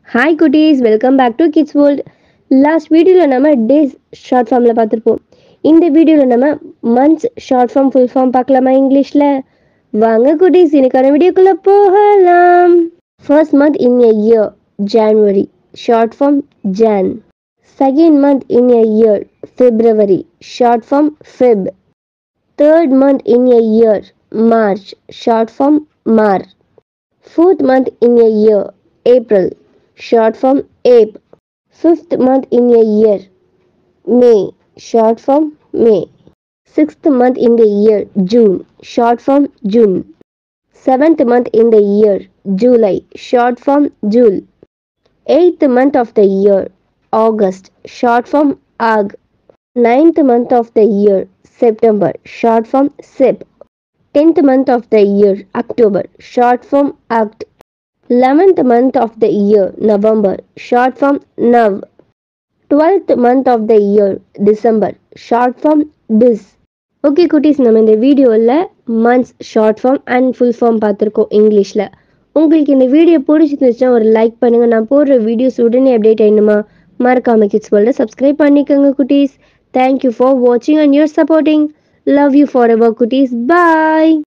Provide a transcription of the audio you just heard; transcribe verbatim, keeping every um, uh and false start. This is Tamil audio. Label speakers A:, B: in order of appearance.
A: Hi cuties, welcome back to Kids World. Last video la nama days short form la பாத்திருப்போம். இந்த வீடியோல நம்ம months short form full form பார்க்கலாமா இங்கிலீஷ்ல? வாங்க cuties, இன்னைக்கான வீடியோக்குள்ள போகலாம். First month in a year, January, short form Jan. Second month in a year, February, short form Feb. Third month in a year, March, short form Mar. Fourth month in a year, April, short form Ape. Fifth month in a year, May, short form May. Sixth month in the year, June, short form June. Seventh month in the year, July, short form Jul. Eighth month of the year, August, short form Ag. Ninth month of the year, September, short form Sep. Tenth month of the year, October, short form Oct. Eleventh month of the year, November, short form Nav. Twelfth month of the year, December, short form Dis. Okay குட்டீஸ், நம்ம இந்த வீடியோவில் months short form and full form பார்த்துருக்கோம் இங்கிலீஷில். உங்களுக்கு இந்த வீடியோ பிடிச்சிருந்துச்சுன்னா ஒரு லைக் பண்ணுங்கள். நான் போடுற வீடியோஸ் உடனே அப்டேட் ஆயிடுமா மறக்காம கிட்ஸ் வேர்ல்டை சப்ஸ்கிரைப் பண்ணிக்கோங்க குட்டீஸ். தேங்க்யூ ஃபார் வாட்சிங் and your supporting. Love you forever குட்டீஸ். பாய்.